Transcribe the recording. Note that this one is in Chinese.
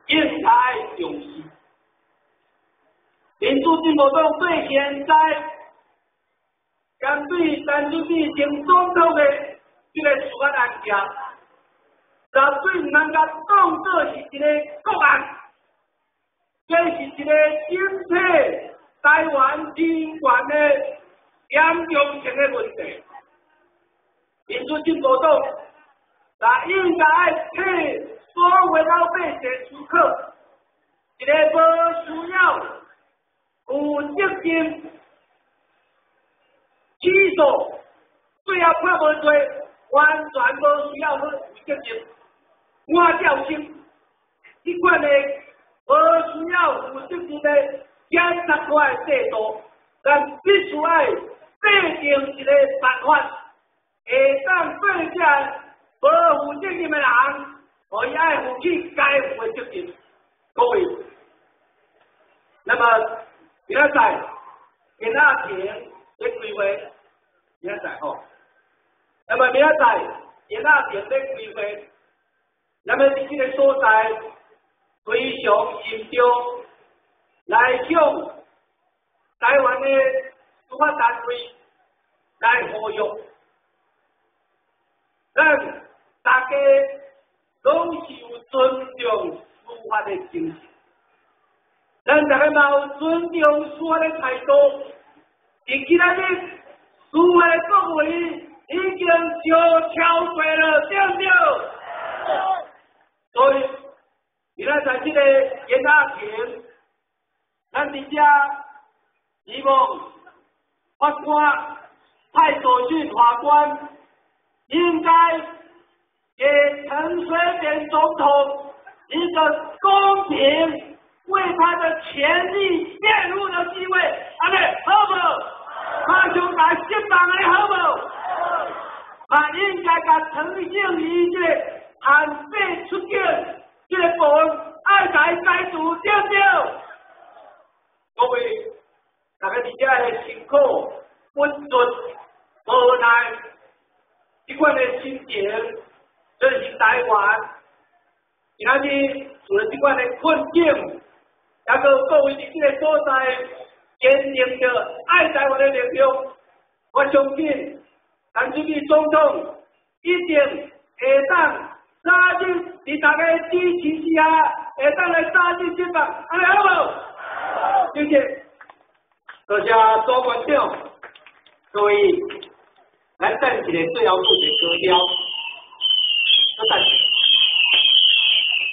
应该重视。民主进步党对现在针对陈水扁前总统的这个司法案件，绝对唔能够当作是一个国案，这是一个整体台湾人权的严重性的问题。民主进步党也应该替所有老百姓思考，一个无需要有责任起诉，最后判无罪，完全无需要去有责任。我较心，这款的无需要有责任的检察官制度，但必须要制定一个办法，会当对这无负责任的人，可以爱负起该负的责任。各位，那么明仔载，今仔日咧规划，明仔载吼。那么明仔载，今仔日咧规划，那么伫这个所在非常严重，来向台湾的司法单位来呼吁，咱大家拢是有尊重司法的精神。咱大家嘛有尊重司法的态度，而今仔日司法的作为已经小超过了，对不对？所以，现在在这个今仔日，咱伫遮希望法官蔡守训法官应该给陈水扁总统一个公平。为他的权利辩护的机会，安尼好不好？马上来适当的好不好？嘛应该甲陈姓仪这个限制出境这个部分爱来解除对不对？各位，大家伫遮的辛苦、温存、无奈，这款的心情，这是台湾今仔日除了这款的困境。也个各位伫这个所在坚定着爱台湾的力量，我相信陈水扁总统一定会当早日伫大家支持之下，会当来早日释放，安尼好无？谢谢，多谢周馆长。各位，咱等一个最后做一个高调，多谢。